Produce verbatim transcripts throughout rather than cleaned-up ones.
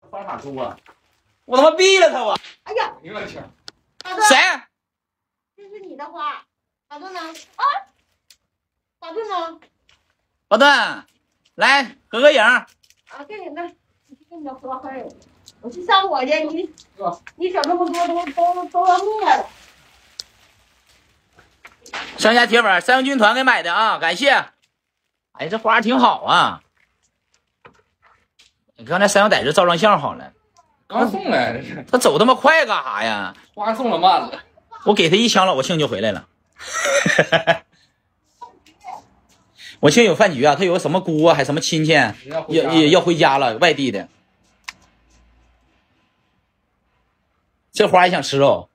方法猪啊！我他妈毙了他我！ 哎呀， 哎呦我去！ 谁？ 这是你的花，打顿呢？啊，打顿呢？ 老段，来合个影。 啊，给你那，给你的花还有，我去上火去，你你整那么多都都都要灭了。 上下铁粉，三阳军团给买的啊，感谢。哎，这花挺好啊。你刚才三阳在这照张相好了。 刚送来这是。 他走他妈快干啥呀？ 花送了慢了。 我给他一枪，老庆就回来了。我庆有饭局啊，他有个什么姑啊，还什么亲戚，要也要回家了，外地的。这花也想吃肉。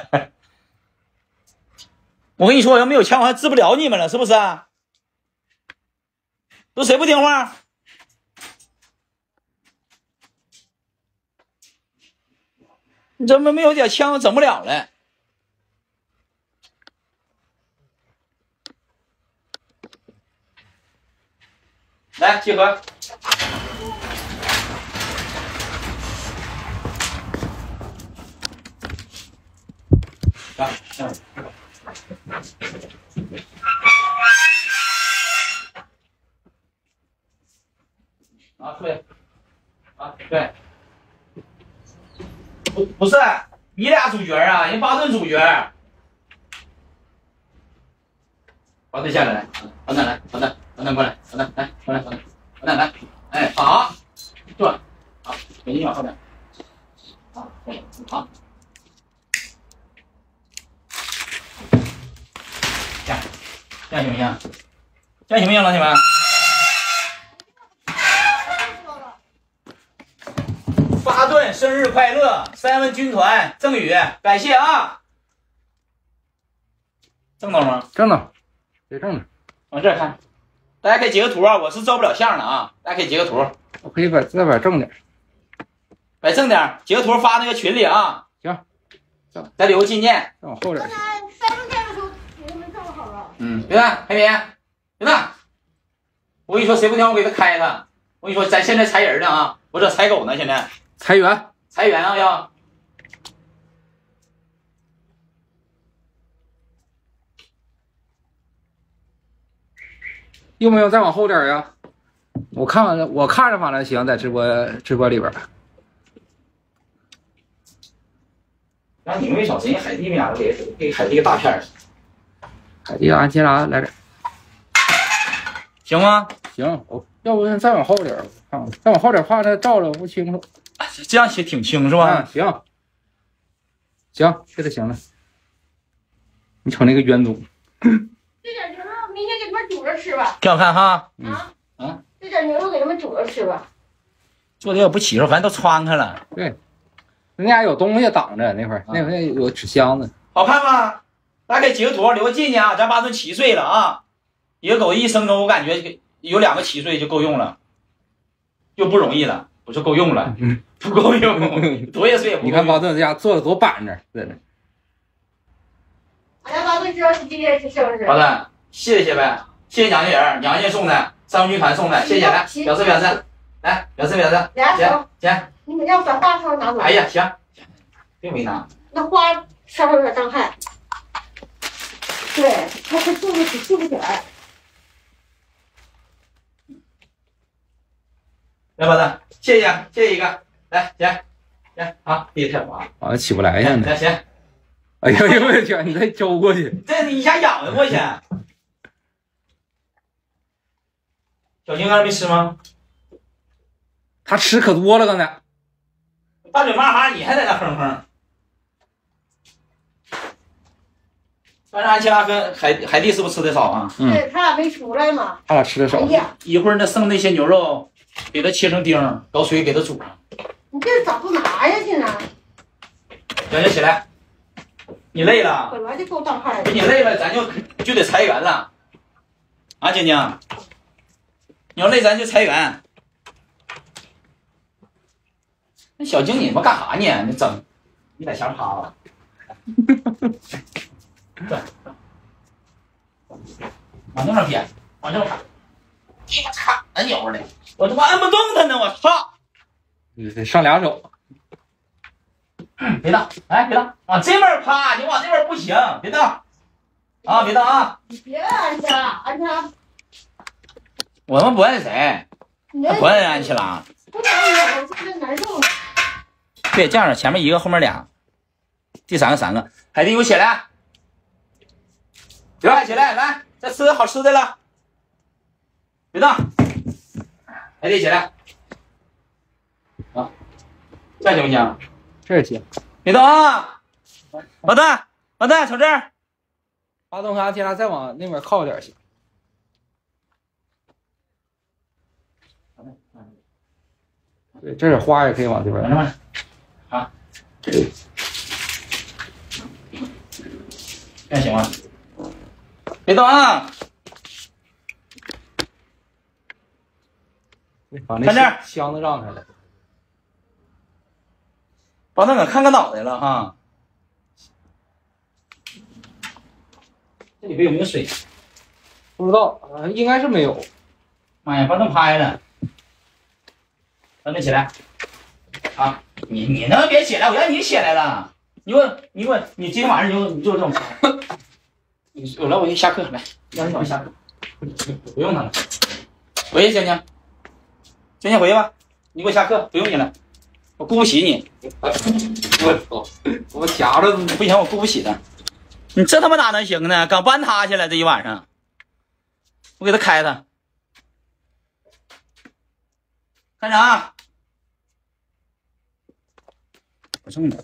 我跟你说，要没有枪，我还治不了你们了，是不是？都谁不听话？你怎么没有点枪，整不了了？来，集合。啊，嗯。啊，对，啊，对，不不是你俩主角啊，人巴顿主角。巴顿下来，来，巴顿来，巴顿，巴顿过来，巴顿来，过来，巴顿，巴顿来，哎，好，坐，好，给你往后边，好，好，这样，这样行不行？这样行不行，老铁们？巴顿生日快乐！三文军团郑宇，感谢啊！正道吗？ 正道，对正道。 往这儿看，大家可以截个图啊！我是照不了相的啊，大家可以截个图。 我可以把再摆正点， 摆正点，截个图发那个群里啊。 行， 再留个纪念。 再往后点。 三分天的时候你都没照好了。 嗯，别看，黑明，别看。我跟你说，谁不听我给他开他。我跟你说，咱现在裁人呢啊，我这裁狗呢，现在。 裁员， 裁员啊要。 用不用再往后点呀？我看我看着反正行，在直播直播里边。 然后你们没找谁海蒂俩给给海蒂个大片儿。 海蒂安吉拉来点， 行吗？ 行，我要不再往后点，看看再往后点，怕他照着不清楚。 这样写挺清是吧？ 啊、行，行，这就行了。你瞅那个圆祖。 这点牛肉明天给他们煮着吃吧。 挺好看哈。 啊啊， 这点牛肉给他们煮着吃吧。 做的也不齐实，反正都穿开了。 对，人家有东西挡着那块儿，那块有纸箱子。 好看吗？大家可以截个图留个纪念啊！咱巴顿七岁了啊，一个狗一生中我感觉有两个七岁就够用了，就不容易了，不是够用了， 嗯、 不够用，多少岁也不够用。 你看巴顿在家做的多板正，在那。 俺家巴顿知道是今天是生日。 巴顿，谢谢呗，谢谢娘家人，娘家送的，三文军团送的，谢谢，来表示表示，来表示表示， 俩手， 姐， 你们要把花稍微拿走。 哎呀，行，别为难。 那花稍微有点伤害。对，他他做不起，做不起来。 来，巴顿，谢谢，谢谢一个，来，姐，来，好，谢谢太华， 好像起不来呀， 来，行。 哎呦呦我的天！你再周过去， 这你一下仰着过去。小金刚才没吃吗？ 他吃可多了，刚才。 大嘴麻哈，你还在那哼哼。但是安琪拉跟海海蒂是不是吃的少啊？ 嗯， 对他俩没出来嘛。 他俩吃的少。 哎呀， 一会儿那剩那些牛肉，给它切成丁，搞水给它煮上。 你这咋不拿下去呢？ 行，就起来。你累了？ 本来就够伤害的。 你累了，咱就就得裁员了。啊，晶晶，你要累，咱就裁员。那小晶，你他妈干啥呢？你整，你在墙趴吧。对，往这上撇，往这看。我操，那牛的，我他妈摁不动他呢！我操！ 你得上两手。 别动，哎，别动啊！这边趴，你往这边不行，别动啊，别动啊！ 你别按下，按下。 我们不摁谁， 你不摁安琪拉。 不按我现在难受。 对，这样前面一个，后面俩，第三个三个。海蒂，给我起来，刘海起来，来，再吃好吃的了，别动。海蒂起来，啊，这样行不行？ 这也行。 别动啊！王蛋，王蛋，瞅这儿。 发动和安琪拉再往那边靠点行。对，这儿花也可以往这边。 啊，这样行吗？别动啊！ 把那看这儿箱子让开来。 王蛋可看个脑袋了哈。这里边有没有水？ 不知道啊，应该是没有。 妈呀，把灯拍了。咱们起来，啊，你你能别起来，我让你起来了。你给我，你给我，你今天晚上你就你就这种。你我来，我先下课来，让你早下课，不用他了。回去，晶晶，晶晶回去吧，你给我下课，不用你了，我顾不起你。 我操，我夹着不行，我顾不起他。你这他妈哪能行呢？刚搬他去了这一晚上，我给他开他。看着啊！我这么点。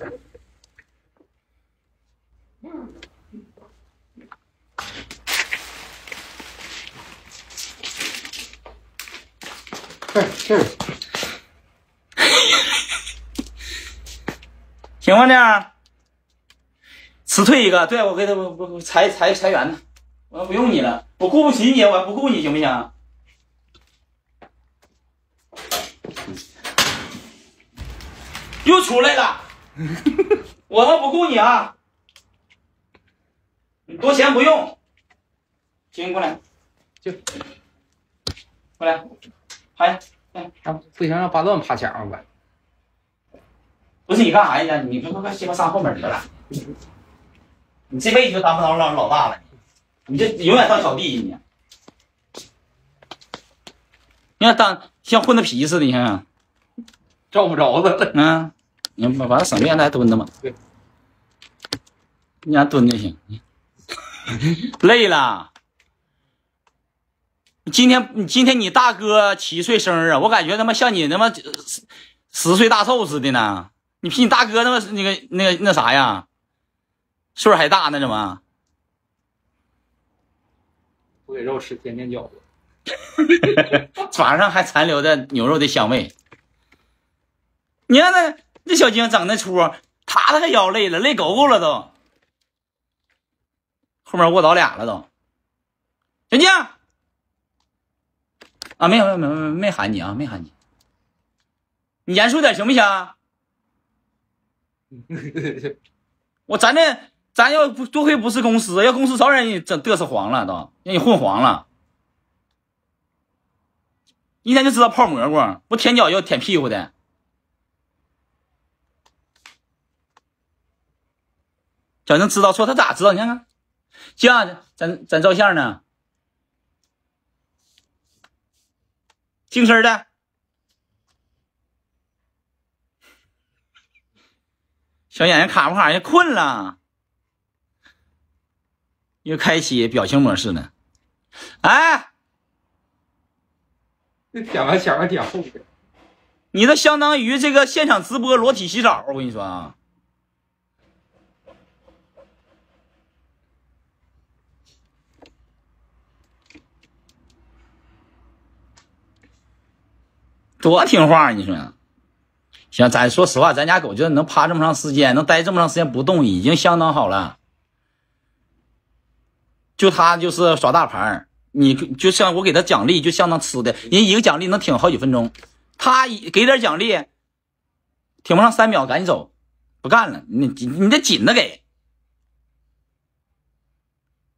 这这行吗？这样，辞退一个，对我给他我我裁裁裁员呢，我不用你了，我顾不起你，我不顾你行不行？又出来了，我们不顾你啊！你多钱不用，行，过来， 就过来，拍， 哎，不行，让巴顿趴墙上呗。 不是你干啥呀？你快快快，鸡巴上后面得了，你这辈子就当不着老老大了，你这永远当小弟你。你看当像混的皮似的，你看看， 照不着他了。 嗯。你把把它省便，还蹲着嘛？ 对， 你让蹲就行。累了。今天你今天你大哥七岁生日啊，我感觉他妈像你他妈十岁大寿似的呢。你比你大哥他妈那个那个那啥呀，岁数还大呢，怎么？ 不给肉吃，天天饺子。 爪上还残留着牛肉的香味。你看那。这小精整那出，他那个腰累了，累狗狗了都，后面卧倒俩了都。小精啊，没有没有没有没喊你啊，没喊你，你严肃点行不行？我咱这咱要不多亏不是公司，要公司早让你整嘚瑟黄了都，让你混黄了。一天就知道泡蘑菇，不舔脚要舔屁股的。小能知道错，他咋知道？你看看，这样咱咱照相呢，净身的，小眼睛卡不卡？人困了，又开启表情模式呢。哎， 这舔完墙还挺厚的。 你这相当于这个现场直播裸体洗澡，我跟你说啊。多听话，你说？行，咱说实话，咱家狗就能趴这么长时间，能待这么长时间不动，已经相当好了。就它就是耍大牌，你就像我给它奖励，就相当吃的，人一个奖励能挺好几分钟，他给点奖励，挺不上三秒，赶紧走，不干了。你你得紧的给。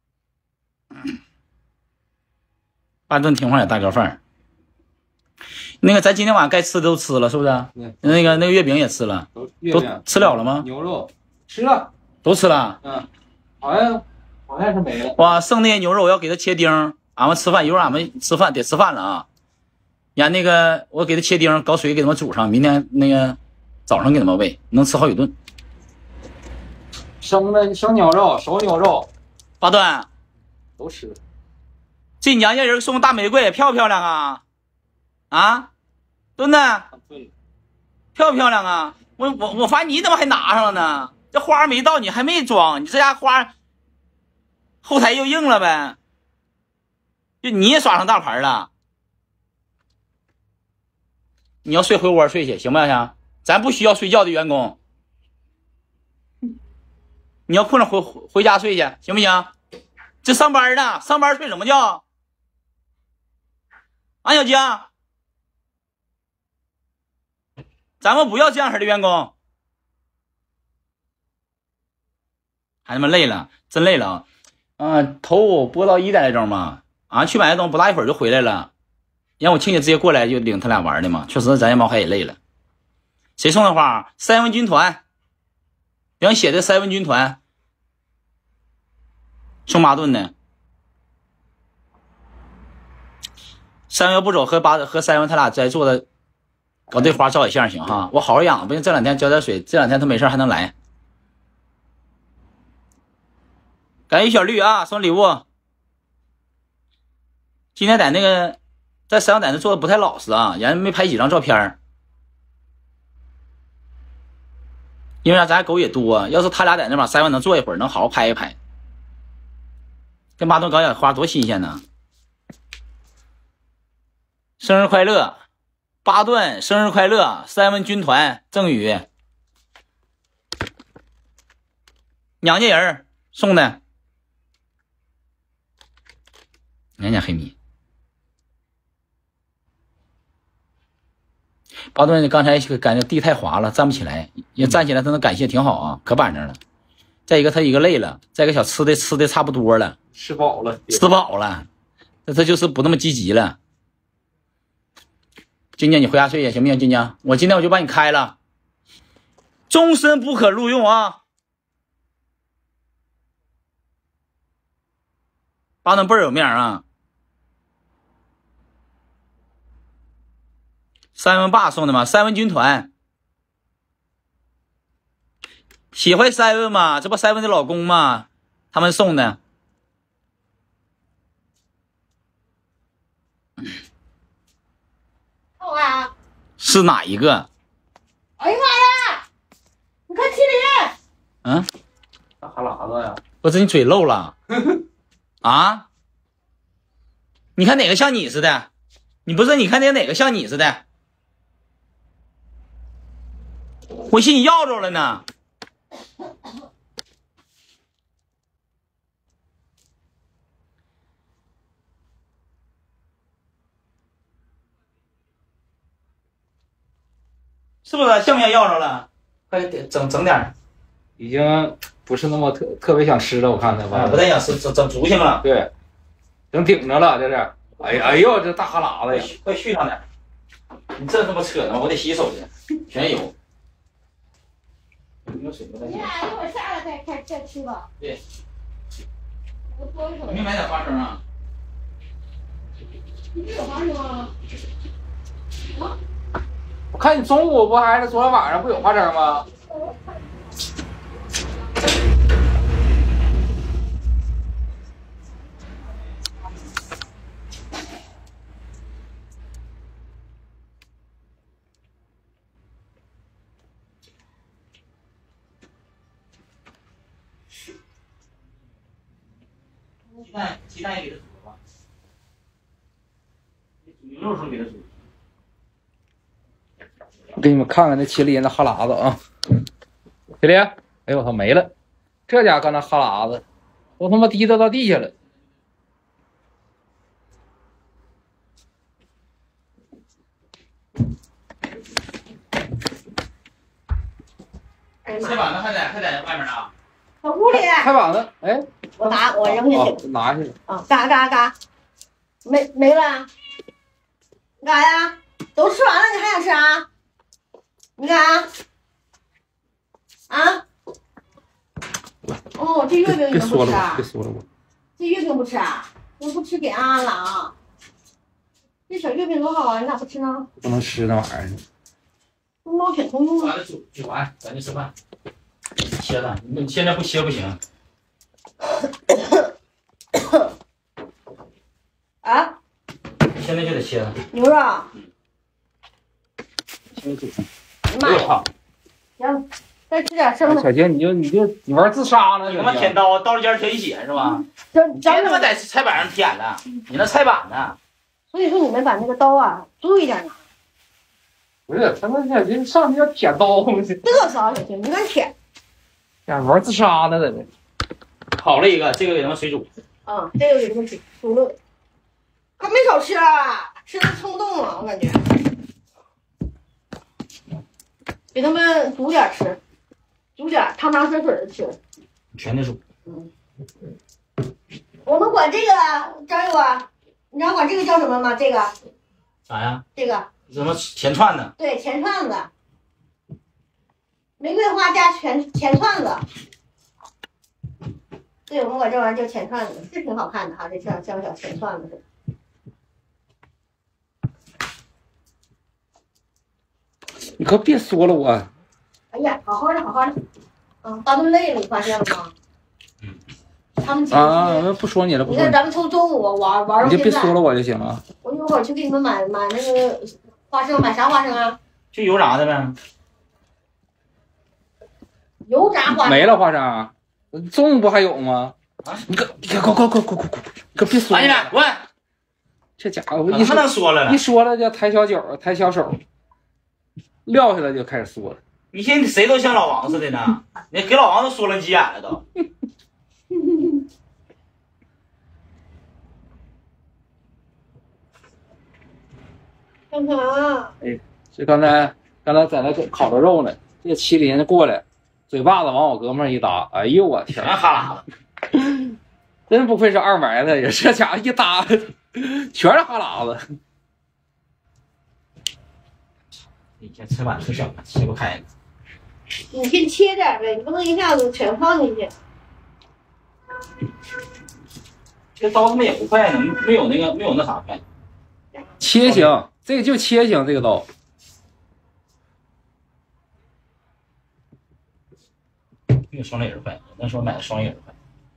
巴顿听话也大哥范儿。 那个咱今天晚上该吃的都吃了，是不是？ 对。 那个那个月饼也吃了， 都都吃了了吗？ 牛肉吃了， 都吃了。 嗯，好像好像是没了。 哇，剩那些牛肉要给他切丁，俺们吃饭一会儿俺们吃饭得吃饭了啊。呀，那个我给他切丁，搞水给他们煮上，明天那个早上给他们喂，能吃好几顿。 生的生牛肉、熟牛肉， 八段都吃。 这娘家人送大玫瑰，漂不漂亮啊？啊，墩子，漂不漂亮啊？我我我发现你怎么还拿上了呢？这花没到，你还没装，你这家花后台又硬了呗？就你也耍上大牌了？你要睡回窝睡去，行不行？咱不需要睡觉的员工。你要困了回回家睡去，行不行？这上班呢，上班睡什么觉？啊，小江，咱们不要这样式的员工。孩子们累了，真累了啊！嗯，头我播到一点来钟嘛，啊，去买个东西不大一会儿就回来了。让我亲戚直接过来就领他俩玩的嘛，确实咱家毛孩也累了。谁送的花？三文军团，有人写的三文军团送马顿的。三文不走，和八和三文他俩在坐的，搞这花照一相行哈。我好好养，不行这两天浇点水，这两天他没事还能来。感谢小绿啊，送礼物。今天在那个在山羊在那做的不太老实啊，人没拍几张照片，因为啥？咱家狗也多，要是他俩在那把山羊能坐一会儿，能好好拍一拍。跟巴顿搞点花多新鲜呢！生日快乐，巴顿！生日快乐，三文军团赠予娘家人送的，娘家黑米。巴顿刚才感觉地太滑了，站不起来，也站起来他能感谢挺好啊，可板正了。再一个他一个累了，再一个小吃的吃的差不多了， 吃饱了， 吃饱了，那他就是不那么积极了。晶晶，你回家睡去行不行？晶晶，我今天我就把你开了，终身不可录用啊！巴顿倍儿有面啊！三文爸送的吗？三文军团，喜欢三文吗？这不三文的老公吗？他们送的。 啊！ 是哪一个？ 哎呀妈呀！你看麒麟。 嗯， 大哈喇子呀！ 我这你嘴漏了啊？你看哪个像你似的？你不是？你看那哪个像你似的？我寻思你要着了呢。是不是像不像要着了？快点整整点， 已经不是那么特特别想吃了，我看他吧， 不太想吃，整整足行了。 对，整顶着了，这是。哎呀哎呦，这大哈喇子呀！ 快续上点！你这他妈扯呢，我得洗手去，全油。有水不太行。 你俩一会儿下来再开再吃吧。 对。 我多一会儿。 没买点花生啊？ 你这有花生吗？啊？ 我看你中午不还是昨天晚上不有花生吗？ 鸡蛋，鸡蛋也给他煮了吧？牛肉时候给他煮。 我给你们看看那麒麟的哈喇子啊！麒麟，哎呦我操，没了！这家伙那哈喇子都他妈滴到到地下了。 菜板子还在还在外面呢。 在屋里。 菜板子，哎， 我拿我扔下去。 哦、拿下去。 啊，嘎嘎嘎，没没了。干啥呀？ 都吃完了，你还想吃啊？你看啊，啊？哦，这月饼你别说们不吃啊了，别？说了我。 这月饼不吃啊？你不吃给安安了啊？这小月饼多好啊，你咋不吃呢？ 不能吃那玩意儿。 猫血通用啊！ 完了煮煮完，咱就吃饭。切了，你现在不切不行。 啊？ 现在就得切了。 牛肉？ 先煮。 哎呀妈呀！ 我操！ 行，再吃点生的。 小杰，你就你就你玩自杀呢？ 你他妈舔刀，刀尖舔血是吧？ 咱别咱们， 他妈在菜板上舔了，你那菜板呢？ 所以说你们把那个刀啊注意点拿。 不是，他们小杰上去要舔刀去， 嘚瑟啊，小姐，你敢舔？ 呀，玩自杀呢，在这。 好了一个，这个给他们水煮。 嗯，这个给他们煮煮了，可没少吃啊，吃的撑不动了，我感觉。给他们煮点吃，煮点汤汤水水的吃。 全得煮。 嗯，我们管这个张友啊，你知道管这个叫什么吗？这个啥呀？ 这个什么甜串呢？ 对，钱串子，玫瑰花加钱钱串子。对，我们管这玩意儿叫钱串子，是挺好看的哈，这像像小钱串子似的。 你可别说了我。 哎呀，好好的，好好的。嗯，大顿累了，你发现了吗？ 嗯。 他们啊，不说你了，不说你。 你看咱们从中午玩玩到你就现在。 别说了我就行了。 我一会儿去给你们买买那个花生，买啥花生啊？ 就油炸的呗。 油炸花生。 没了花生，中午不还有吗？ 啊！ 你可你可快快快快快快！你可别说了。 哎呀，滚！ 这家伙一他说能说了一说了就抬小脚抬小手，撂下来就开始说了。 你现在谁都像老王似的呢？你给老王都说了急眼了都。 看看啊！ 哎，这刚才刚才在那烤着肉呢，这麒麟过来，嘴巴子往我胳膊上一搭，哎呦我天， 全哈喇子。 真不愧是二埋汰，也这家伙一搭，全是哈喇子。 以前菜板可小了，切不开。 你先切点呗，你不能一下子全放进去。 这刀他妈也不快呢，没有那个没有那啥快。 切行，这个就切行，这个刀。 没有双立人快，那时候买的双立人快。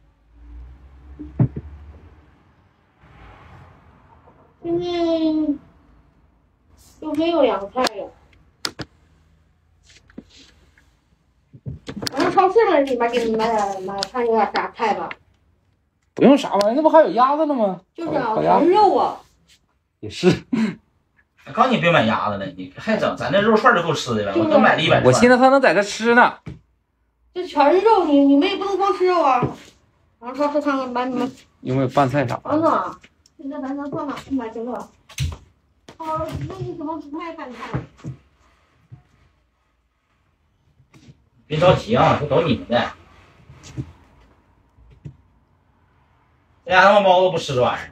现在又没有凉菜了。咱们超市里里面给你们买点买看有点啥菜吧？ 不用啥玩意儿，那不还有鸭子呢吗？ 就是啊， 烤鸭纯肉啊。 也是。 我告诉你别买鸭子了，你还整咱这肉串就够吃的了，我都买了一百串。 我寻思他能在这吃呢。 这全是肉，你你们也不能光吃肉啊。然后超市看看买你们。 有没有拌菜啥完了，现在咱能上哪去买这个？哦，那你怎么不卖饭菜？ 别着急啊，这都你们的。这家他妈猫都不吃这玩意儿。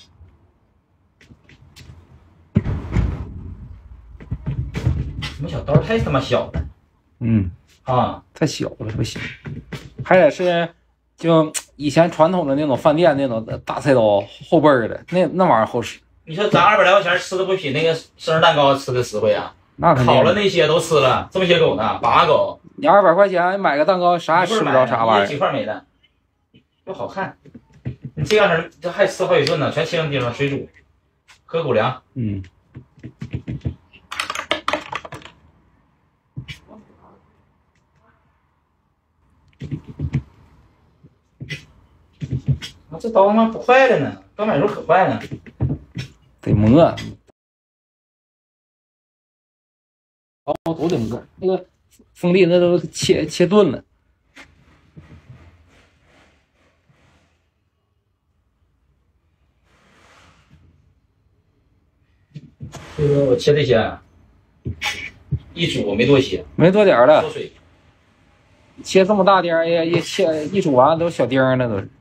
你们小刀太他妈小了。 嗯。 啊， 太小了不行，还得是就以前传统的那种饭店那种大菜刀厚背儿的，那那玩意儿好使。 你说咱二百来块钱吃的不比那个生日蛋糕吃的实惠啊？ 那肯定。 烤了那些都吃了，这么些狗呢，八狗。 你二百块钱买个蛋糕，啥也吃不着啥玩意儿。 几块没了，又好看。你这样式这还吃好几顿呢，全切成丁了，水煮，喝狗粮。 嗯。 啊，这刀他妈不坏了呢，刚买时候可坏了。 得磨。刀都得磨，那个锋利那都切切钝了。 这个我切这些，一煮没多切， 没多点儿了。 缩水。 切这么大丁儿也也切一煮完都小丁儿了都是。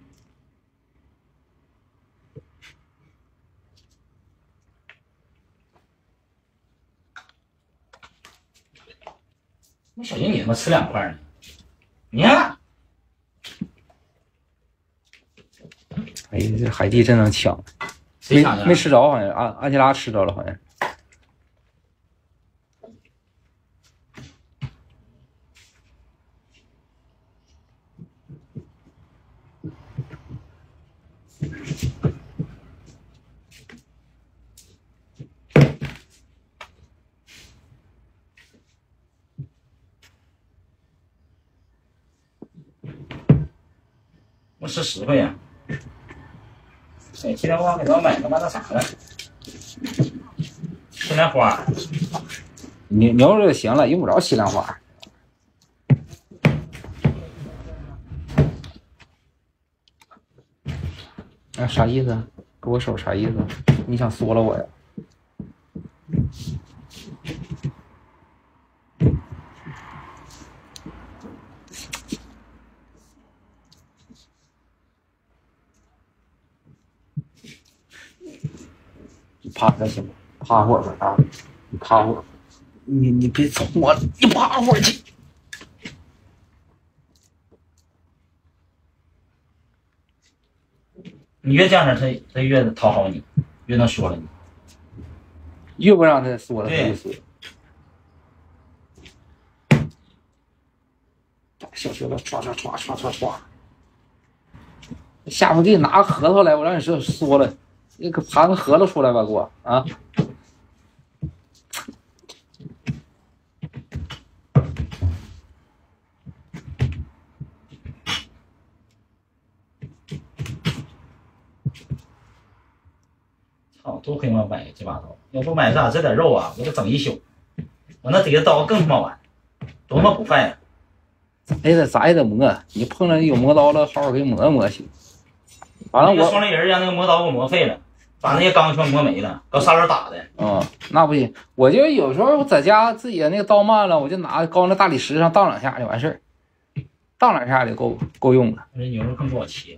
那小心你他妈吃两块呢！你看， 哎呀，这海蒂真能抢，没谁抢的？ 没吃着，好像安安吉拉吃着了，好像。 我吃实惠呀！哎，今天我给他买他妈那啥了，西兰花。 你牛肉就行了，用不着西兰花。啊，啥意思？给我手啥意思？你想缩了我呀？趴着行吗？趴会儿吧啊！你趴会儿，你你别冲我了，你趴会儿去。 你越这样式，他他越讨好你，越能说了你。 越不让他缩了，他就缩。小舌头唰唰唰唰唰唰，下回给你拿个核桃来，我让你这缩了，你给盘个核桃出来吧，给我啊！ 操，多亏我买这把刀，要不买啥这点肉啊，我得整一宿。我那底下刀更他妈晚，多他妈不快呀！ 咋也得咋也得磨，你碰着有磨刀了，好好给磨磨行。完了我双立人让那个磨刀给我磨废了，把那些钢全磨没了，搞砂轮打的。 嗯，那不行，我就有时候我在家自己那个刀慢了，我就拿高那大理石上荡两下就完事儿，荡两下就够够用了。 这牛肉更不好切。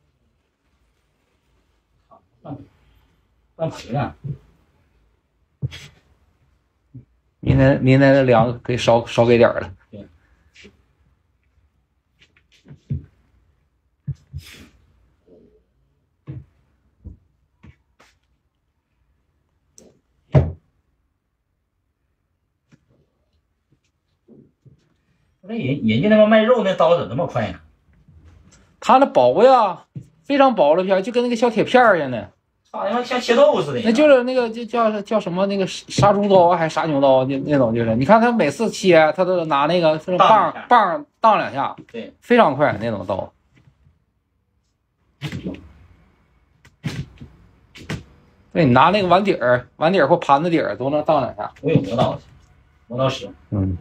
烂烂赔了。 明天明天的粮可以少少给点儿了。 对。那人人家他妈卖肉那刀怎么那么快呢？ 它那薄呀，非常薄的片，就跟那个小铁片儿似的。 操他妈像切豆腐似的。 那就是那个就叫叫什么那个杀猪刀还是杀牛刀那那种，就是你看他每次切，他都拿那个棒棒荡两下， 对， 非常快那种刀。对你拿那个碗底儿、碗底儿或盘子底儿都能荡两下。 我有磨刀，磨刀石。 嗯。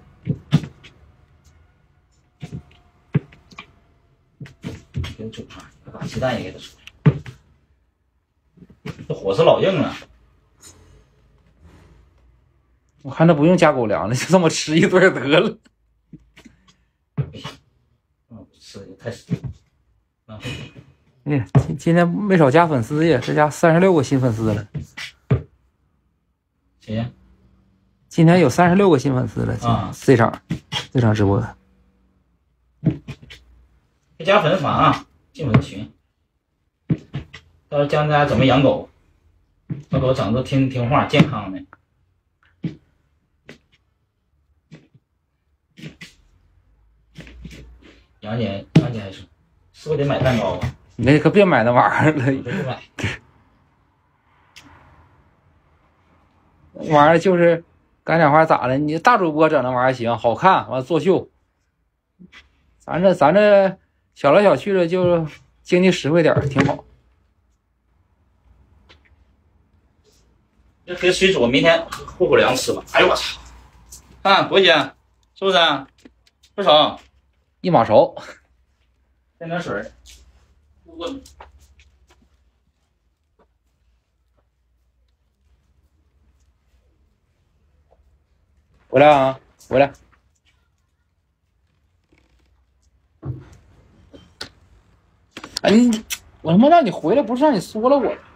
给它煮上，把鸡蛋也给它煮上。这火是老硬了。 我看他不用加狗粮了，就这么吃一顿得了。 嗯，吃的太死了。 哎，今今天没少加粉丝呀，这家三十六个新粉丝了。 谁呀？ 今天有三十六个新粉丝了啊！ 这场这场直播。 加粉丝团啊，进粉丝群。到时候教大家怎么养狗，把狗整的听听话、健康的。杨姐，杨姐还说，是不是得买蛋糕啊？ 你可别买那玩意儿了。 我就不买。 那玩意儿就是干点话咋的？你大主播整那玩意儿行，好看，完了作秀。咱这咱这小来小去的，就经济实惠点儿，挺好。 这给水煮，明天户口粮吃吧。哎呦我操！看多些，是不是？不少。 一码熟。 添点水。我。 回来啊，回来。哎你，我他妈让你回来，不是让你说了我。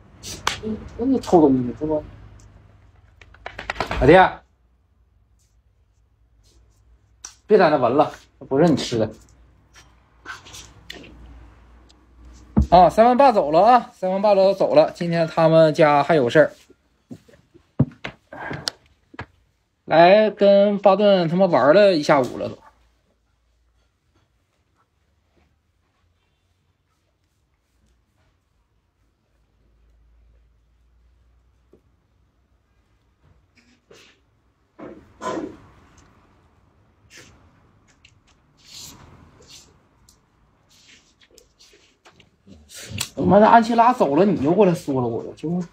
你你偷东西是不？老弟， 别在那闻了，不是你吃的。啊，三万八走了啊，三万八都走了。今天他们家还有事儿，来跟巴顿他们玩了一下午了都。他妈的，安琪拉走了，你又过来说了我了，就。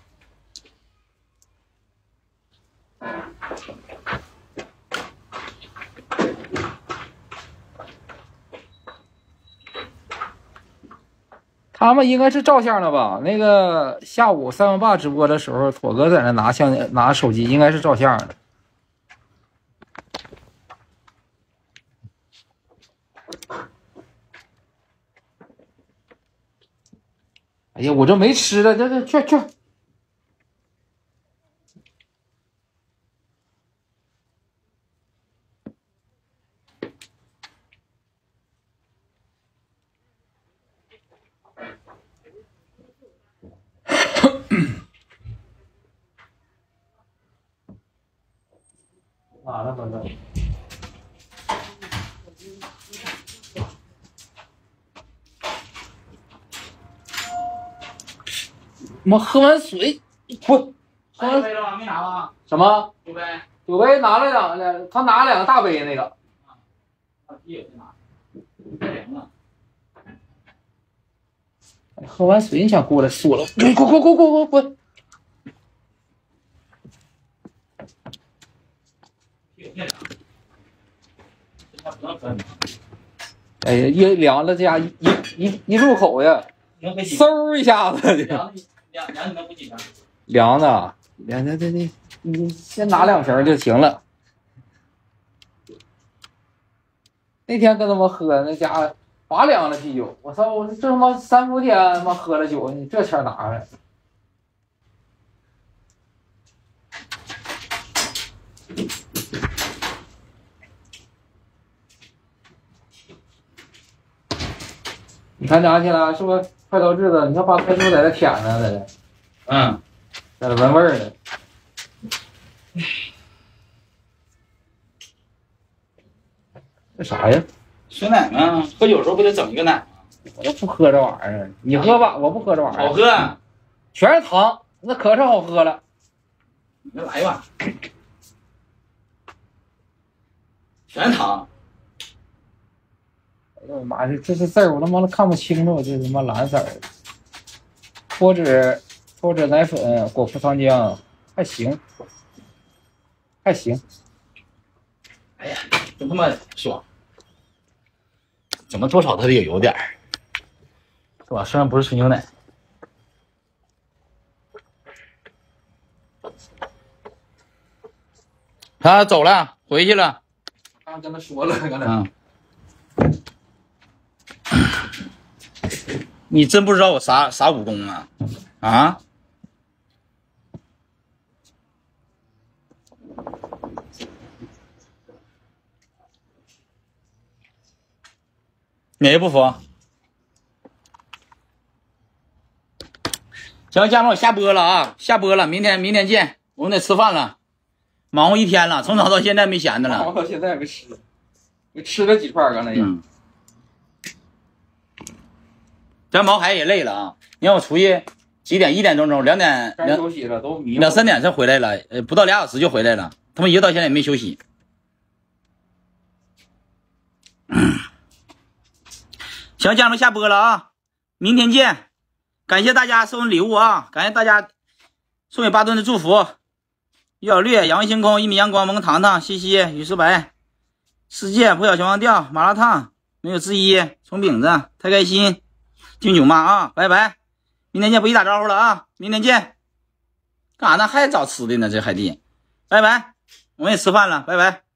他们应该是照相的吧？那个下午三万八直播的时候，妥哥在那拿相拿手机，应该是照相的。哎呀，我这没吃的，这这去去。哪了，反正。我喝完水，不，喝完杯了吗？没拿吗？ 什么？ 酒杯。 酒杯拿了两两，他拿了两个大杯那个。 啊，也是拿。太凉了。 喝完水你想过来说了？滚滚滚滚滚滚滚！哎呀，一凉了，这家一一一入口呀，嗖一下子， 凉凉凉，你能不几瓶？ 凉的，凉的，这这，你先拿两瓶就行了。那天跟他们喝，那家伙拔凉了啤酒，我操！我这他妈三伏天他妈喝了酒，你这钱拿上来。你看拿去了，是不是快到日子？你看把快手在这舔呢，在这， 嗯， 在这闻味儿呢。这啥呀？ 酸奶吗？喝酒的时候不得整一个奶吗？ 我都不喝这玩意儿，你喝吧，我不喝这玩意儿。 好喝， 全是糖，那可是好喝了。 你再来一碗，全糖。 哎呦我妈呀，这这字儿我他妈的看不清楚，这他妈蓝色儿的。脱脂脱脂奶粉，果葡糖浆，还行，还行。 哎呀，真他妈爽！怎么多少它得有点儿，是吧？虽然不是纯牛奶。他走了，回去了。 刚刚跟他说了，刚才。 嗯。你真不知道我啥啥武功啊？啊？哪个不服？行，家人们，我下播了啊，下播了，明天明天见，我们得吃饭了，忙活一天了，从早到现在没闲的了。 忙活到现在没吃，你吃了几串刚才也。 嗯。咱毛孩也累了啊！你看我出去几点？一点钟钟，两点该休息了，都迷糊。 两三点才回来了，呃，不到俩小时就回来了。他们一个到现在也没休息。行，家人们下播了啊，明天见！感谢大家送礼物啊，感谢大家送给巴顿的祝福。于小绿、阳星空、一米阳光、萌糖糖、西西、雨丝白、世界、破晓全忘掉、麻辣烫、没有之一、葱饼子、太开心。敬酒妈啊，拜拜！明天见，不一打招呼了啊，明天见。干啥呢？还找吃的呢？这海蒂，拜拜！我们也吃饭了，拜拜。